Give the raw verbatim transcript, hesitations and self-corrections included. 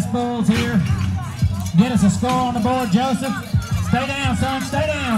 Bulls here. Get us a score on the board, Joseph. Stay down, son, stay down.